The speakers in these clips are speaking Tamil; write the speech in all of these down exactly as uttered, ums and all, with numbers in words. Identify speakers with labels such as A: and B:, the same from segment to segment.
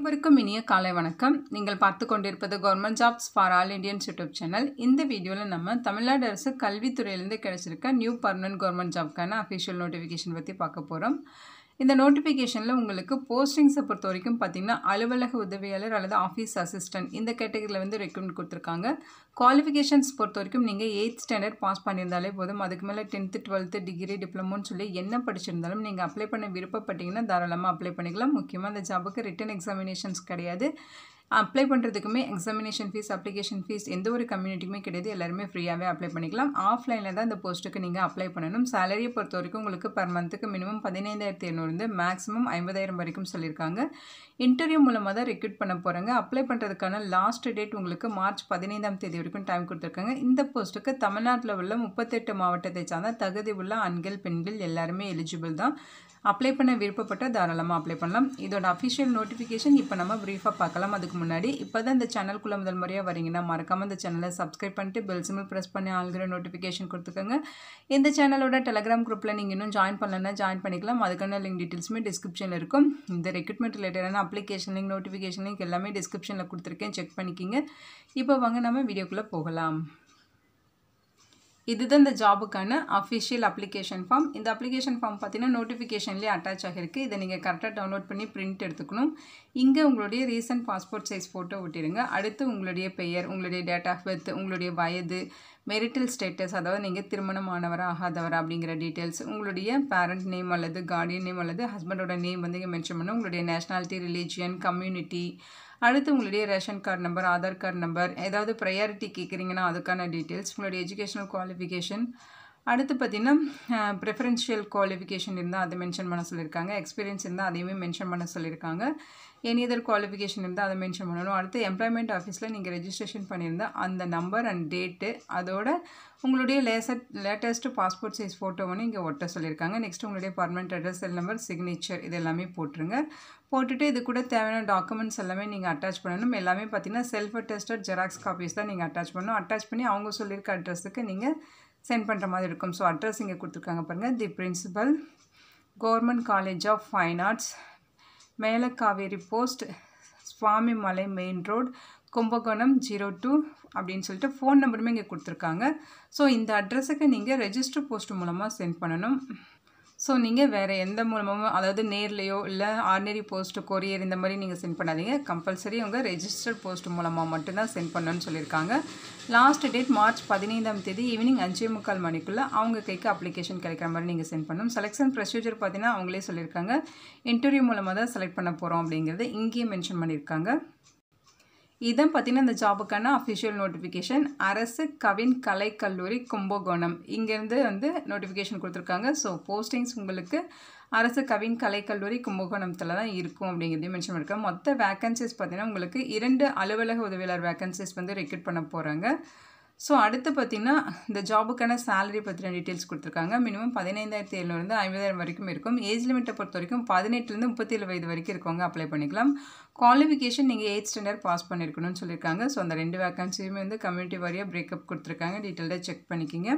A: அனைவருக்கும் இனிய காலை வணக்கம். நீங்கள் பார்த்து கொண்டிருப்பது government jobs for all Indians YouTube channel. இந்த வீடியோவில் நம்ம தமிழ்நாடு அரசு கல்வித்துறையிலிருந்து கிடைச்சிருக்க நியூ பர்மனன்ட் கவர்மெண்ட் ஜாப்க்கான அஃபிஷியல் நோட்டிஃபிகேஷன் பற்றி பார்க்க போகிறோம். இந்த நோட்டிஃபிகேஷனில் உங்களுக்கு போஸ்டிங்ஸை பொறுத்த வரைக்கும் பார்த்திங்கன்னா அலுவலக உதவியாளர் அல்லது ஆஃபீஸ் அசிஸ்டன்ட் இந்த கேட்டகரியில் வந்து ரெக்ரூட்மெண்ட் கொடுத்துருக்காங்க. குவாலிஃபிகேஷன்ஸ் பொறுத்த வரைக்கும் நீங்கள் எயித் ஸ்டாண்டர்ட் பாஸ் பண்ணியிருந்தாலே போதும். அதுக்கு மேலே டென்த்து டுவெல்த்து டிகிரி டிப்ளமோன்னு சொல்லி என்ன படிச்சிருந்தாலும் நீங்கள் அப்ளை பண்ண விருப்பப்பட்டீங்கன்னா தாராளமாக அப்ளை பண்ணிக்கலாம். முக்கியமாக அந்த ஜாபுக்கு ரிட்டன் எக்ஸாமினேஷன்ஸ் கிடையாது. அப்ளை பண்ணுறதுக்குமே எக்ஸாமினேஷன் ஃபீஸ் அப்ளிகேஷன் ஃபீஸ் எந்த ஒரு கம்யூனிட்டியுமே கிடையாது. எல்லாருமே ஃப்ரீயாகவே அப்ளை பண்ணிக்கலாம். ஆஃப்லைனில் தான் இந்த போஸ்ட்டுக்கு நீங்கள் அப்ளை பண்ணணும். சேலரியை பொறுத்த வரைக்கும் உங்களுக்கு பர் மந்த்துக்கு மினிமம் பதினைந்தாயிரத்தி எழுநூறு மேக்ஸிமம் ஐம்பதாயிரம் வரைக்கும் சொல்லியிருக்காங்க. இன்டர்வியூ மூலமாக தான் ரெக்ரூட் பண்ண போகிறாங்க. அப்ளை பண்ணுறதுக்கான லாஸ்ட் டேட் உங்களுக்கு மார்ச் பதினைந்தாம் தேதி வரைக்கும் டைம் கொடுத்துருக்காங்க. இந்த போஸ்ட்டுக்கு தமிழ்நாட்டில் உள்ள முப்பத்தெட்டு மாவட்டத்தை சார்ந்த தகுதி உள்ள ஆண்கள் பெண்கள் எல்லாருமே எலிஜிபிள் தான். அப்ளை பண்ண விருப்பப்பட்ட தாராளமாக அப்ளை பண்ணலாம். இதோட அஃபிஷியல் நோட்டிஃபிகேஷன் இப்போ நம்ம ப்ரீஃபாக பார்க்கலாம். அதுக்கு முன்னாடி இப்போ தான் இந்த சேனலுக்குள்ளே முதல் முறையாக வரீங்கன்னா மறக்காமல் இந்த சேனலை சப்ஸ்கிரைப் பண்ணிட்டு பெல் சிம்பிள் ப்ரெஸ் பண்ணி ஆளுங்கிற நோட்டிஃபிகேஷன் கொடுத்துக்கோங்க. இந்த சேனலோட டெலகிராம் குரூப்பில் நீங்கள் இன்னும் ஜாயின் பண்ணலன்னா ஜாயின் பண்ணிக்கலாம். அதுக்கான லிங்க் டீட்டெயில்ஸுமே டிஸ்கிரிப்ஷனில் இருக்கும். இந்த ரெக்ரூட்மெண்ட் ரிலேட்டடான அப்ளிகேஷன் லிங்க் நோட்டிஃபிகேஷன் லிங்க் எல்லாமே டிஸ்கிரிப்ஷனில் கொடுத்துருக்கேன், செக் பண்ணிக்கிங்க. இப்போ வாங்க நம்ம வீடியோக்குள்ளே போகலாம். இதுதான் இந்த ஜாபுக்கான அஃபிஷியல் அப்ளிகேஷன் ஃபார்ம். இந்த அப்ளிகேஷன் ஃபார்ம் பார்த்தீங்கன்னா நோட்டிஃபிகேஷன்லேயே அட்டாச் ஆகிருக்கு. இதை நீங்கள் கரெக்டாக டவுன்லோட் பண்ணி பிரிண்ட் எடுத்துக்கணும். இங்கே உங்களுடைய ரீசன்ட் பாஸ்போர்ட் சைஸ் ஃபோட்டோ ஒட்டிடுங்க. அடுத்து உங்களுடைய பெயர், உங்களுடைய டேட் ஆஃப் பர்த், உங்களுடைய வயது, மெரிட்டல் ஸ்டேட்டஸ், அதாவது நீங்கள் திருமணம் ஆனவரா ஆகாதவரா அப்படிங்கிற டீட்டெயில்ஸ், உங்களுடைய பேரண்ட் நேம் அல்லது கார்டியன் நேம் அல்லது ஹஸ்பண்டோட நேம் வந்து இங்கே மென்ஷன் பண்ணணும். உங்களுடைய நேஷனாலிட்டி, ரிலீஜியன், கம்யூனிட்டி, அடுத்து உங்களுடைய ration card number, Aadhaar card number, ஏதாவது ப்ரையாரிட்டி கேட்குறீங்கன்னா அதுக்கான டீட்டெயில்ஸ், உங்களுடைய எஜுகேஷனல் குவாலிஃபிகேஷன், அடுத்து பார்த்திங்கன்னா ப்ரிஃபரன்ஷியல் குவாலிஃபிகேஷன் இருந்தால் அதை மென்ஷன் பண்ண சொல்லியிருக்காங்க. எக்ஸ்பீரியன்ஸ் இருந்தால் அதையுமே மென்ஷன் பண்ண சொல்லியிருக்காங்க. எனி அதர் குவாலிஃபிகேஷன் இருந்தால் அதை மென்ஷன் பண்ணணும். அடுத்து எம்ப்ளாய்மெண்ட் ஆஃபீஸில் நீங்கள் ரெஜிஸ்ட்ரேஷன் பண்ணியிருந்தால் அந்த நம்பர் அண்ட் டேட்டு, அதோட உங்களுடைய லேசட் லேட்டஸ்ட்டு பாஸ்போர்ட் சைஸ் ஃபோட்டோவும் இங்கே ஒட்ட சொல்லியிருக்காங்க. நெக்ஸ்ட் உங்களுடைய permanent address, cell number, signature இது எல்லாமே போட்டுருங்க. போட்டுட்டு இது கூட தேவையான டாக்குமெண்ட்ஸ் எல்லாமே நீங்கள் அட்டாச் பண்ணணும். எல்லாமே பார்த்தீங்கன்னா செல்ஃப் அட்டஸ்டட் ஜெராக்ஸ் காப்பீஸ் தான் நீங்கள் அட்டாச் பண்ணணும். அட்டாச் பண்ணி அவங்க சொல்லியிருக்க அட்ரஸுக்கு நீங்கள் சென்ட் பண்ணுற மாதிரி இருக்கும். ஸோ அட்ரஸ் இங்கே கொடுத்துருக்காங்க பாருங்கள். The principal, government college of fine arts, Melakaveri post, Swamimalai main road, Kumbakonam zero two அப்படின்னு சொல்லிட்டு ஃபோன் நம்பருமே இங்கே கொடுத்துருக்காங்க. ஸோ இந்த அட்ரஸுக்கு நீங்கள் ரெஜிஸ்டர் போஸ்ட் மூலமாக சென்ட் பண்ணணும். ஸோ நீங்கள் வேறு எந்த மூலமாகவும், அதாவது நேர்லையோ இல்லை ஆர்டினரி போஸ்ட்டு, கொரியர் இந்த மாதிரி நீங்கள் சென்ட் பண்ணாதீங்க. கம்பல்சரி உங்கள் ரெஜிஸ்டர் போஸ்ட் மூலமாக மட்டும்தான் சென்ட் பண்ணணும்னு சொல்லியிருக்காங்க. லாஸ்ட் டேட் மார்ச் பதினைந்தாம் தேதி ஈவினிங் அஞ்சே முக்கால் மணிக்குள்ளே அவங்க கைக்கு அப்ளிகேஷன் கிடைக்கிற மாதிரி நீங்கள் சென்ட் பண்ணணும். செலெக்ஷன் ப்ரொசீஜர் பார்த்தீங்கன்னா அவங்களே சொல்லியிருக்காங்க. இன்டர்வியூ மூலமாக தான் செலக்ட் பண்ண போகிறோம் அப்படிங்கிறது இங்கேயே மென்ஷன் பண்ணியிருக்காங்க. இதான் பார்த்தீங்கன்னா இந்த ஜாபுக்கான அஃபிஷியல் நோட்டிஃபிகேஷன். அரசு கவின் கலைக்கல்லூரி கும்பகோணம் இங்கேருந்து வந்து நோட்டிஃபிகேஷன் கொடுத்துருக்காங்க. ஸோ போஸ்டிங்ஸ் உங்களுக்கு அரசு கவின் கலைக்கல்லூரி கும்பகோணத்தில் தான் இருக்கும் அப்படிங்கிறதையும் மென்ஷன் பண்ணியிருக்காங்க. மொத்த வேக்கன்சிஸ் பார்த்தீங்கன்னா உங்களுக்கு இரண்டு அலுவலக உதவியாளர் வேக்கன்சிஸ் வந்து ரெக்ரூட் பண்ண போகிறாங்க. ஸோ அடுத்து பார்த்திங்கன்னா இந்த ஜாபுக்கான சேலரி பற்றின டீட்டெயில்ஸ் கொடுத்துருக்காங்க. மினிமம் பதினைந்தாயிரத்தி எழுநூறுலேருந்து ஐம்பதாயிரம் வரைக்கும் இருக்கும். ஏஜ் லிமிட்டை பொறுத்த வரைக்கும் பதினெட்டுலேருந்து முப்பத்தி ஏழு வயது வரைக்கும் இருக்கவங்க அப்ளை பண்ணிக்கலாம். குவாலிஃபிகேஷன் நீங்கள் எயிட் ஸ்டாண்டர்ட் பாஸ் பண்ணியிருக்கணும்னு சொல்லியிருக்காங்க. ஸோ அந்த ரெண்டு வேக்கன்சியுமே வந்து கம்யூனிட்டி வாரியாக பிரேக்கப் கொடுத்துருக்காங்க. டீட்டெயில்டாக செக் பண்ணிக்கிங்க.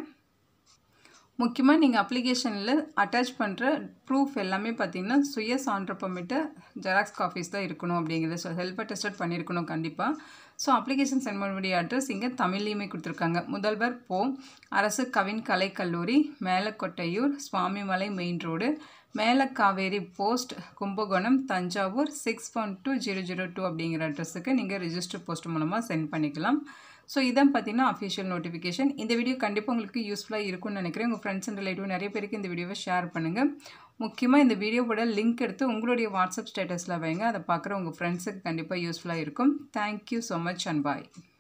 A: முக்கியமாக நீங்கள் அப்ளிகேஷனில் அட்டாச் பண்ணுற ப்ரூஃப் எல்லாமே பார்த்தீங்கன்னா சுய சான்றப்பமிட்ட ஜெராக்ஸ் காப்பீஸ் தான் இருக்கணும் அப்படிங்கிறது. ஸோ செல்ஃப் அட்டஸ்டட் பண்ணியிருக்கணும் கண்டிப்பாக. ஸோ அப்ளிகேஷன் சென்ட் பண்ண வேண்டிய அட்ரஸ் இங்கே தமிழ்லையுமே கொடுத்துருக்காங்க. முதல்வர் போ, அரசு கவின் கலைக்கல்லூரி, Melakottaiyur, Swamimalai main road, Melakaveri post, Kumbakonam, Thanjavur six one two zero zero two அப்படிங்கிற அட்ரஸுக்கு நீங்கள் ரெஜிஸ்டர் போஸ்ட் மூலமாக சென்ட் பண்ணிக்கலாம். ஸோ இதான் பார்த்தீங்கன்னா அஃபிஷியல் நோட்டிஃபிகேஷன். இந்த வீடியோ கண்டிப்பாக உங்களுக்கு யூஸ்ஃபுல்லாக இருக்கும்னு நினைக்கிறேன். உங்கள் ஃப்ரெண்ட்ஸ் அண்ட் ரிலேட்டிவ் நிறைய பேருக்கு இந்த வீடியோவை ஷேர் பண்ணுங்கள். முக்கியமாக இந்த வீடியோவோட லிங்க் எடுத்து உங்களுடைய வாட்ஸ்அப் ஸ்டேட்டஸில் வைங்க. அதை பார்க்குற உங்கள் ஃப்ரெண்ட்ஸுக்கு கண்டிப்பாக யூஸ்ஃபுல்லாக இருக்கும். Thank you so much and bye.